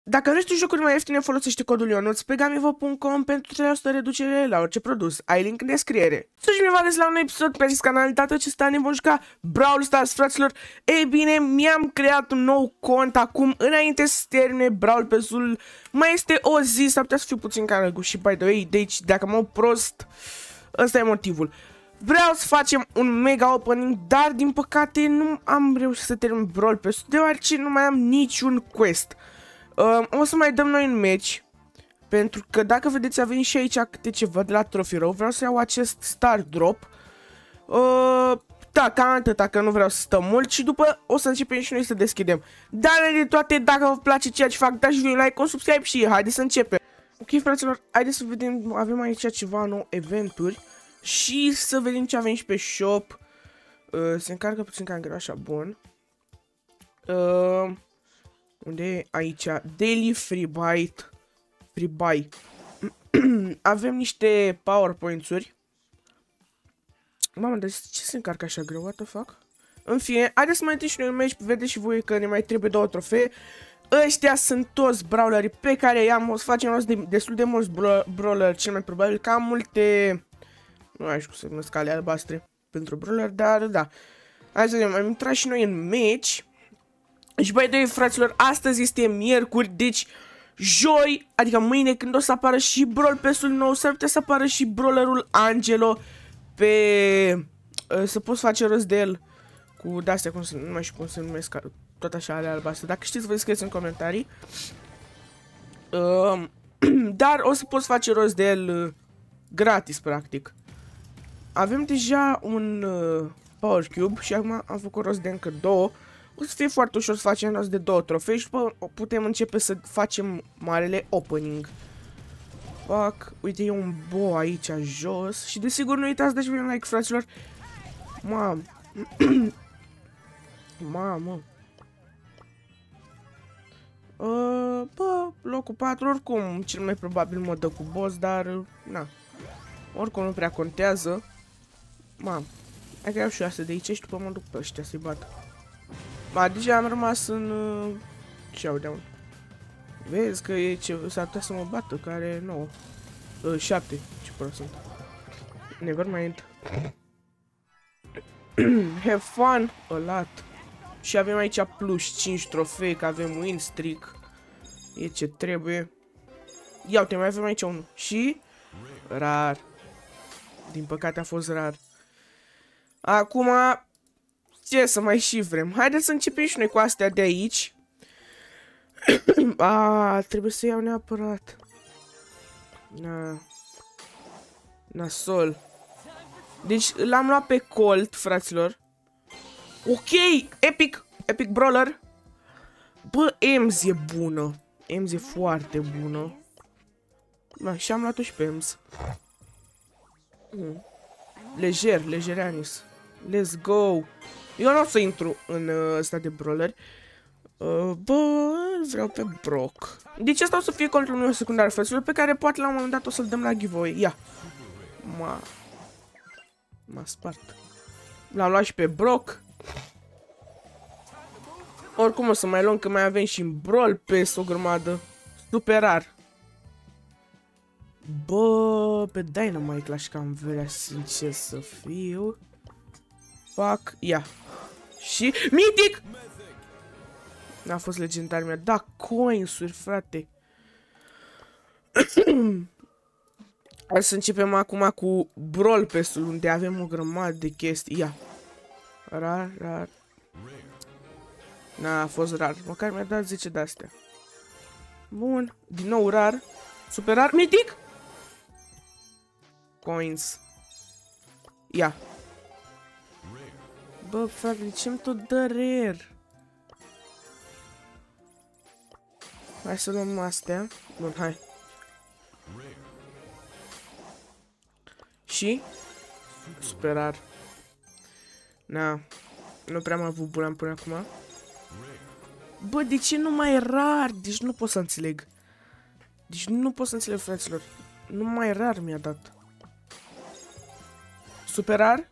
Dacă vrei tu jocuri mai ieftine, folosește codul Ionuț pe gamivo.com pentru 3% reducere la orice produs. Ai link în descriere. Să și mi la un episod pe acest canal. Data acesta ne vom juca Brawl Stars, fraților. Ei bine, mi-am creat un nou cont acum, înainte să termine Brawl Pass-ul. Mai este o zi, s-ar putea să fiu puțin carăgu și by the way, deci dacă mă prost, ăsta e motivul. Vreau să facem un mega opening, dar din păcate nu am reușit să termin Brawl Pass-ul, deoarece nu mai am niciun quest. O să mai dăm noi un match, pentru că dacă vedeți avem și aici câte ceva de la Trophy Row. Vreau să iau acest Star Drop. Da, cam atâta, că nu vreau să stăm mult și după o să începem și noi să deschidem. Dar de toate, dacă vă place ceea ce fac, dați un like, un subscribe și haideți să începem. Ok, fraților, haideți să vedem, avem aici ceva nou, eventuri și să vedem ce avem și pe shop. Se încarcă puțin cam greu, așa, bun. Unde e? Aici, Daily Free Bite. Free Buy. Avem niște PowerPoints-uri. Mamă, dar ce se încarcă așa greu? What the fuck? În fine, haideți să mai întâlnim și noi un match. Vedeți și voi că ne mai trebuie 2 trofee. Ăștia sunt toți brawlerii pe care i-am. O să facem destul de mulți brawler, cel mai probabil. Cam multe, nu știu cum să numesc, cale albastre pentru brawler, dar da. Hai să vedem, am intrat și noi în match. Și băi, doi fraților, astăzi este miercuri, deci joi, adică mâine, când o să apară și Brawl Pass-ul nou, s-ar putea să apară și brawlerul Angelo pe... să poți face rost de el cu de-astea, nu mai știu cum se numesc, tot așa ale albastre. Dacă știți, vă scrieți în comentarii. Dar o să poți face rost de el gratis, practic. Avem deja un Power Cube și acum am făcut rost de încă 2. O să fie foarte ușor să facem rost de 2 trofei și după putem începe să facem marele opening. Fuck, uite, e un bo aici jos și desigur nu uitați, dați un like, fraților. Mamă. Mamă. Bă, locul 4, oricum, cel mai probabil mă dă cu boss, dar, na. Oricum nu prea contează. Mamă. Hai că iau și asta de aici și după mă duc pe ăștia să-i bat. Ba, deja am rămas în... showdown. Vezi că e ce... s-ar putea să mă bată, care 9. 7, ce prost sunt. Never mind. Have fun a lot. Și avem aici plus 5 trofei, că avem win streak. E ce trebuie. Ia uite, mai avem aici unul. Și... rar. Din păcate a fost rar. Acum... ce să mai și vrem? Haideți să începem și noi cu astea de aici. Trebuie să iau neapărat. Nasol. Deci l-am luat pe Colt, fraților. Ok, epic. Epic brawler. Bă, Ems e bună. Ems e foarte bună. Da, și am luat-o și pe Ems. Legereanis. Let's go. Eu nu o să intru în ăsta de brawler. Bă, vreau pe Brock. Deci asta o să fie contul meu secundar, fraților, pe care poate la un moment dat o să-l dăm la giveaway. Ia. M-a spart. L-am luat și pe Brock. Oricum o să mai luăm, că mai avem și în Brawl Pass o grămadă. Super rar. Bă, pe Dynamite l-aș cam vrea, sincer să fiu. Fuck, ia. Și Mythic! N-a fost legendar, mi-a dat coins-uri, frate. Hai să începem acum cu Brawl Pass-ul, unde avem o grămadă de chestii. Ia. Rar. N-a fost rar. Măcar mi-a dat 10 de-astea. Bun. Din nou rar. Super rar. Mythic! Coins. Ia. Bă, frate, de ce-mi tot dă rare? Hai să luăm astea. Bun, hai. Și? Super rar. Na. Nu prea am avut bun până acum. Bă, de ce nu mai rar? Deci nu pot să înțeleg. Deci nu pot să înțeleg, fraților. Nu mai rar mi-a dat. Super rar?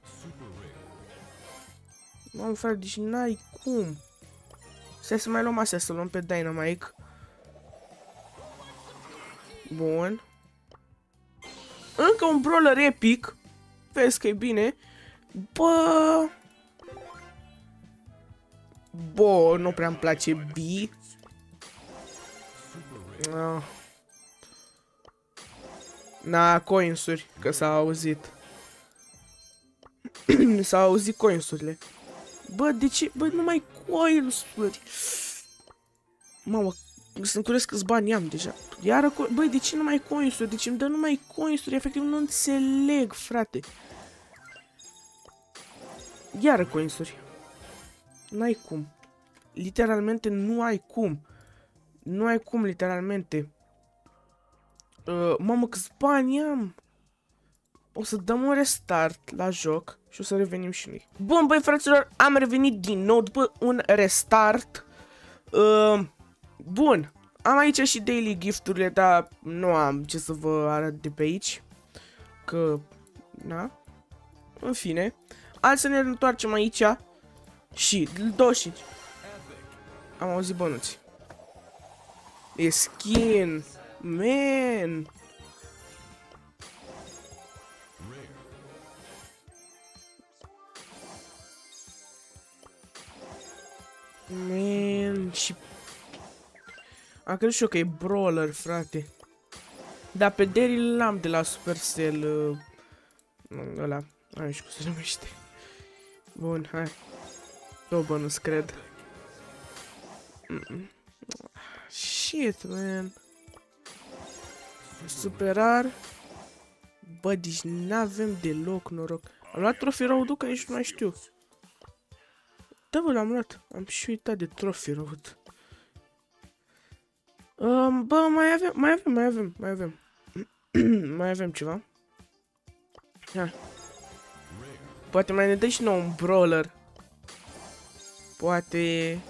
Mamă, frate, deci n-ai cum. Stai să mai luăm astea, să luăm pe Dynamite. Bun. Încă un brawler epic. Vezi că e bine. Bă... Bă, nu prea-mi place B. Na, coinsuri, că s-a auzit. S-au auzit coinsurile. Bă, de ce? Bă, numai coinsuri. Mamă, sunt curios câți bani am deja. Iară, băi, de ce numai coinsuri? De ce îmi dă numai coinsuri? Efectiv, nu înțeleg, frate. Iară coinsuri. N-ai cum. Literalmente nu ai cum. Nu ai cum, literalmente. Mamă, câți bani am. O să dăm un restart la joc și o să revenim și noi. Bun, băi, fraților, am revenit din nou după un restart. Bun, am aici și daily gift-urile, dar nu am ce să vă arăt de pe aici. Că, na, în fine. Hai să ne întoarcem aici și 25. Am auzit bănuți. E skin, man. Man, și... Am crezut și eu că e brawler, frate. Dar pe Daryl l-am de la Supercell. Ăla, nu știu cum se numește. Bun, hai. Două bănuți, cred. Shit, man. Super rar. Bă, deci n-avem deloc noroc. Am luat Trophy Road-ul, că nici nu mai știu. Da, bă, l-am luat. Am și uitat de Trophy Road. Bă, mai avem. Mai avem ceva. Hai. Poate mai ne dă și nou un brawler. Poate.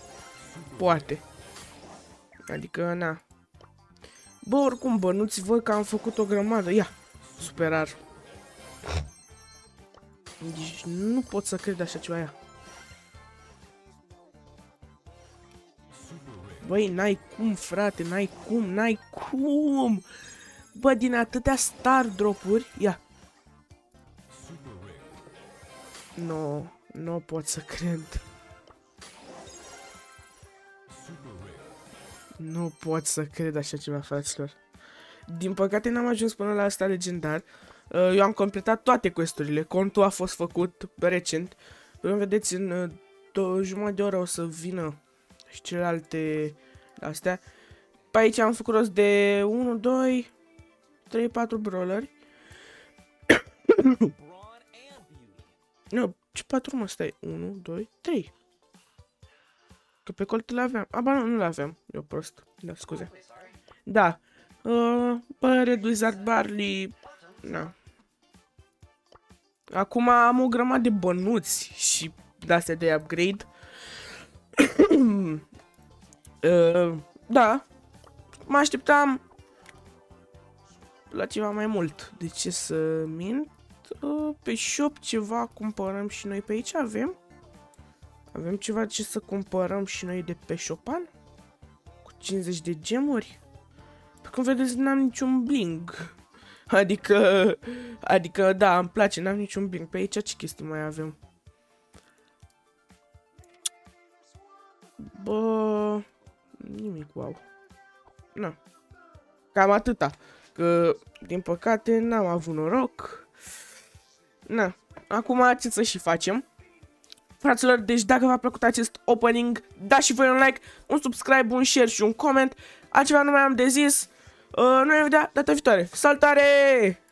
Adică, na. Bă, oricum, bănuți voi că am făcut o grămadă. Ia, super rar. Deci nu pot să cred așa ceva, ia. Băi, n-ai cum, frate, n-ai cum. Bă, din atâtea star drop-uri, ia. Nu pot să cred. Nu pot să cred așa ceva, fraților. Din păcate n-am ajuns până la asta legendar. Eu am completat toate questurile. Contul a fost făcut recent. Cum vedeți, în 2 jumătate de oră o să vină și celelalte astea. Pe aici am făcut rost de 1, 2, 3, 4 brawleri. Nu, ce 4 mă stai? 1, 2, 3. Că pe colt le aveam. Aba nu le aveam. Eu prost. Da, scuze. Da. Bă, Reduizard Barley. Na. Acum am o grămadă de bănuți și de-astea de upgrade. Da. Mă așteptam la ceva mai mult. De ce să mint? Pe shop ceva cumpărăm și noi pe aici avem. Avem ceva ce să cumpărăm și noi de pe Shopan? Cu 50 de gemuri? Pe cum vedeți, n-am niciun bling. Adică, da, îmi place, n-am niciun bling. Pe aici ce chestii mai avem? Bă... Nimic, wow. Na. Cam atâta. Că, din păcate, n-am avut noroc. Na. Acum ce să și facem? Fraților, deci dacă v-a plăcut acest opening, dați și voi un like, un subscribe, un share și un comment. Altceva nu mai am de zis. Noi ne vedem data viitoare. Salutare!